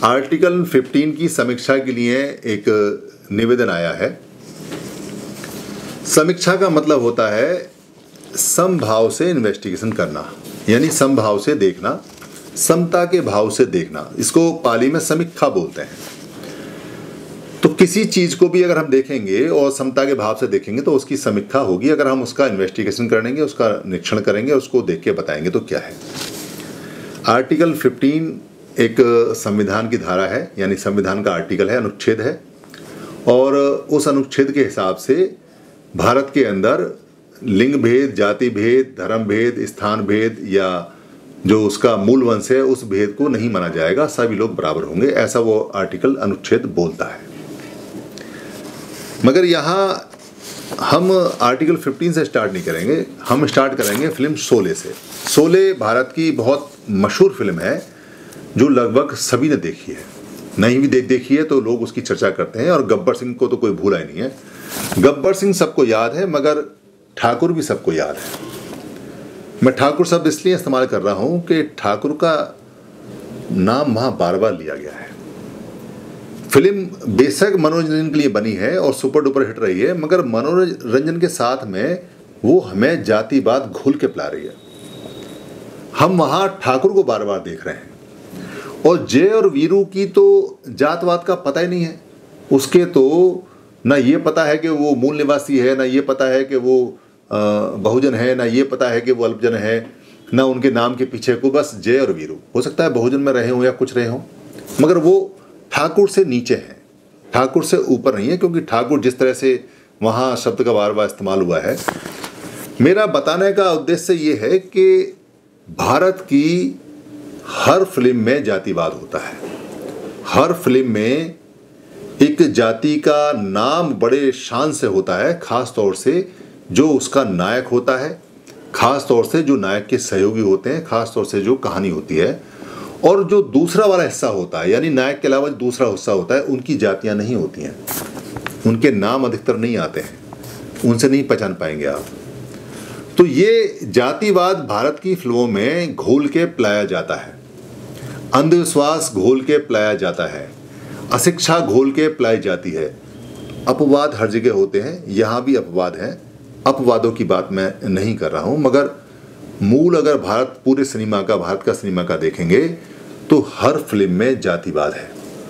Article 15 की समीक्षा के लिए एक निवेदन आया है। समीक्षा का मतलब होता है समभाव से इन्वेस्टिगेशन करना, यानी समभाव से देखना, समता के भाव से देखना। इसको पाली में समीक्षा बोलते हैं। तो किसी चीज को भी अगर हम देखेंगे और समता के भाव से देखेंगे तो उसकी समीक्षा होगी। अगर हम उसका इन्वेस्टिगेशन करेंगे, उसका निरीक्षण करेंगे, उसको देख के बताएंगे तो क्या है। आर्टिकल 15 एक संविधान की धारा है, यानी संविधान का आर्टिकल है, अनुच्छेद है, और उस अनुच्छेद के हिसाब से भारत के अंदर लिंग भेद, जाति भेद, धर्म भेद, स्थान भेद या जो उसका मूल वंश है उस भेद को नहीं माना जाएगा, सभी लोग बराबर होंगे, ऐसा वो आर्टिकल अनुच्छेद बोलता है। मगर यहाँ हम आर्टिकल 15 से स्टार्ट नहीं करेंगे, हम स्टार्ट करेंगे फिल्म शोले से। शोले भारत की बहुत मशहूर फिल्म है जो लगभग सभी ने देखी है, नहीं भी देखी है तो लोग उसकी चर्चा करते हैं। और गब्बर सिंह को तो कोई भूला ही नहीं है। गब्बर सिंह सबको याद है, मगर ठाकुर भी सबको याद है। मैं ठाकुर शब्द इसलिए इस्तेमाल कर रहा हूँ कि ठाकुर का नाम वहाँ बार बार लिया गया है। फिल्म बेशक मनोरंजन के लिए बनी है और सुपर डुपर हिट रही है, मगर मनोरंजन के साथ में वो हमें जातिवाद घोल के पिला रही है। हम वहाँ ठाकुर को बार बार देख रहे हैं और जय और वीरू की तो जातवाद का पता ही नहीं है। उसके तो ना ये पता है कि वो मूल निवासी है, ना ये पता है कि वो बहुजन है, ना ये पता है कि वो अल्पजन है, ना उनके नाम के पीछे को बस जय और वीरू। हो सकता है बहुजन में रहे हों या कुछ रहे हों, मगर वो ठाकुर से नीचे हैं, ठाकुर से ऊपर नहीं है। क्योंकि ठाकुर जिस तरह से वहाँ शब्द का बार बार इस्तेमाल हुआ है, मेरा बताने का उद्देश्य ये है कि भारत की हर फिल्म में जातिवाद होता है। हर फिल्म में एक जाति का नाम बड़े शान से होता है, खास तौर से जो उसका नायक होता है, खास तौर से जो नायक के सहयोगी होते हैं, खास तौर से जो कहानी होती है, और जो दूसरा वाला हिस्सा होता है, यानी नायक के अलावा जो दूसरा हिस्सा होता है, उनकी जातियां नहीं होती हैं, उनके नाम अधिकतर नहीं आते हैं, उनसे नहीं पहचान पाएंगे आप। तो ये जातिवाद भारत की फिल्मों में घोल के पिलाया जाता है, अंधविश्वास घोल के पिलाया जाता है, अशिक्षा घोल के पिलाई जाती है। अपवाद हर जगह होते हैं, यहाँ भी अपवाद हैं, अपवादों की बात मैं नहीं कर रहा हूँ, मगर मूल अगर भारत पूरे सिनेमा का, भारत का सिनेमा का देखेंगे तो हर फिल्म में जातिवाद है।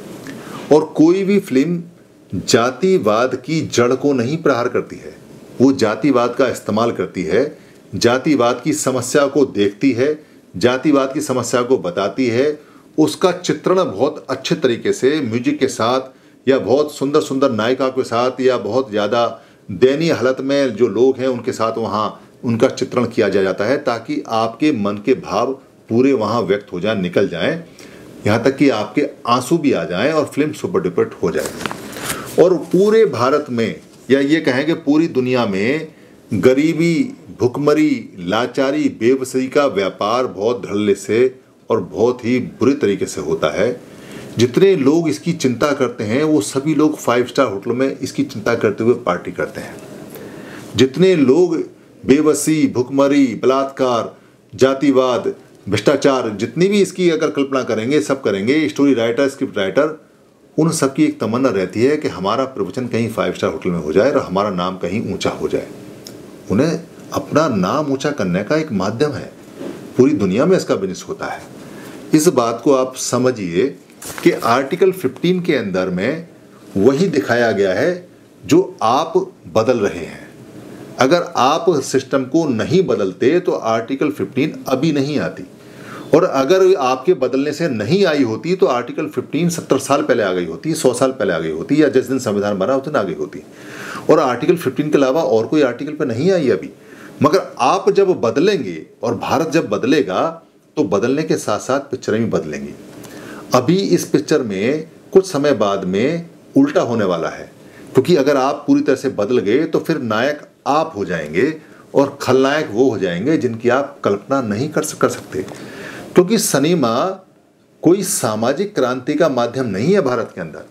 और कोई भी फिल्म जातिवाद की जड़ को नहीं प्रहार करती है, वो जातिवाद का इस्तेमाल करती है, जातिवाद की समस्या को देखती है, जातिवाद की समस्या को बताती है, उसका चित्रण बहुत अच्छे तरीके से म्यूजिक के साथ या बहुत सुंदर सुंदर नायिका के साथ या बहुत ज़्यादा दयनीय हालत में जो लोग हैं उनके साथ वहाँ उनका चित्रण किया जाता है, ताकि आपके मन के भाव पूरे वहाँ व्यक्त हो जाएं, निकल जाएं, यहाँ तक कि आपके आंसू भी आ जाएं और फिल्म सुपर डुपर हो जाए। और पूरे भारत में या ये कहें कि पूरी दुनिया में गरीबी, भुखमरी, लाचारी, बेबसी का व्यापार बहुत धड़ल्ले से और बहुत ही बुरे तरीके से होता है। जितने लोग इसकी चिंता करते हैं वो सभी लोग 5 स्टार होटलों में इसकी चिंता करते हुए पार्टी करते हैं। जितने लोग बेबसी, भुखमरी, बलात्कार, जातिवाद, भ्रष्टाचार, जितनी भी इसकी अगर कल्पना करेंगे, सब करेंगे, स्टोरी राइटर, स्क्रिप्ट राइटर, उन सबकी एक तमन्ना रहती है कि हमारा प्रवचन कहीं 5 स्टार होटल में हो जाए और हमारा नाम कहीं ऊंचा हो जाए। उन्हें अपना नाम ऊंचा करने का एक माध्यम है, पूरी दुनिया में इसका बिजनेस होता है। इस बात को आप समझिए कि आर्टिकल 15 के अंदर में वही दिखाया गया है जो आप बदल रहे हैं। अगर आप सिस्टम को नहीं बदलते तो आर्टिकल 15 अभी नहीं आती, और अगर आपके बदलने से नहीं आई होती तो आर्टिकल 15 70 साल पहले आ गई होती, 100 साल पहले आ गई होती, या जिस दिन संविधान बना उस दिन आ गई होती। और आर्टिकल 15 के अलावा और कोई आर्टिकल पे नहीं आई अभी। मगर आप जब बदलेंगे और भारत जब बदलेगा तो बदलने के साथ साथ पिक्चरें भी बदलेंगी। अभी इस पिक्चर में कुछ समय बाद में उल्टा होने वाला है, क्योंकि अगर आप पूरी तरह से बदल गए तो फिर नायक आप हो जाएंगे और खलनायक वो हो जाएंगे जिनकी आप कल्पना नहीं कर सकते। क्योंकि सिनेमा कोई सामाजिक क्रांति का माध्यम नहीं है भारत के अंदर।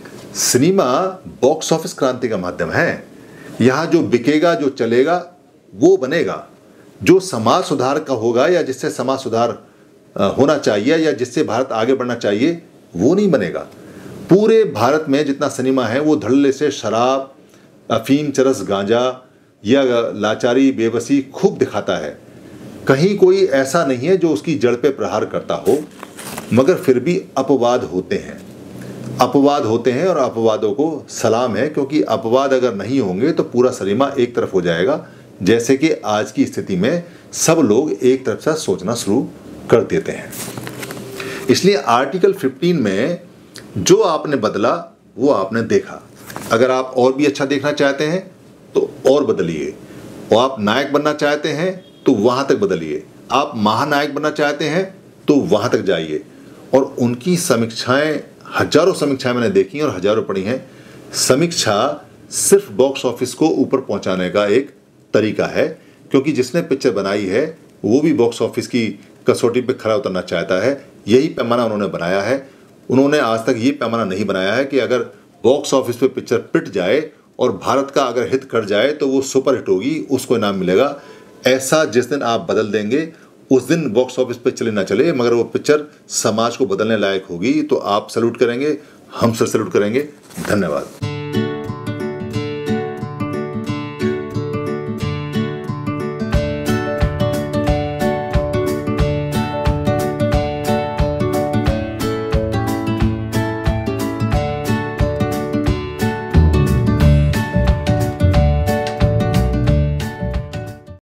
सिनेमा बॉक्स ऑफिस क्रांति का माध्यम है। यहाँ जो बिकेगा, जो चलेगा वो बनेगा। जो समाज सुधार का होगा या जिससे समाज सुधार होना चाहिए या जिससे भारत आगे बढ़ना चाहिए, वो नहीं बनेगा। पूरे भारत में जितना सिनेमा है वो धड़ल्ले से शराब, अफीम, चरस, गांजा या लाचारी, बेबसी खूब दिखाता है। कहीं कोई ऐसा नहीं है जो उसकी जड़ पे प्रहार करता हो, मगर फिर भी अपवाद होते हैं। अपवाद होते हैं और अपवादों को सलाम है, क्योंकि अपवाद अगर नहीं होंगे तो पूरा सिनेमा एक तरफ हो जाएगा, जैसे कि आज की स्थिति में सब लोग एक तरफ से सोचना शुरू कर देते हैं। इसलिए आर्टिकल 15 में जो आपने बदला वो आपने देखा। अगर आप और भी अच्छा देखना चाहते हैं तो और बदलिए, और आप नायक बनना चाहते हैं तो वहां तक बदलिए, आप महानायक बनना चाहते हैं तो वहां तक जाइए। और उनकी समीक्षाएं, हजारों समीक्षाएं मैंने देखी और हजारों पढ़ी हैं। समीक्षा सिर्फ बॉक्स ऑफिस को ऊपर पहुंचाने का एक तरीका है, क्योंकि जिसने पिक्चर बनाई है वो भी बॉक्स ऑफिस की कसौटी पे खरा उतरना चाहता है। यही पैमाना उन्होंने बनाया है। उन्होंने आज तक ये पैमाना नहीं बनाया है कि अगर बॉक्स ऑफिस पे पिक्चर पिट जाए और भारत का अगर हित कर जाए तो वो सुपर हिट होगी, उसको इनाम मिलेगा। ऐसा जिस दिन आप बदल देंगे उस दिन बॉक्स ऑफिस पे चले ना चले, मगर वो पिक्चर समाज को बदलने लायक होगी तो आप सैल्यूट करेंगे, हम सर सैल्यूट करेंगे। धन्यवाद।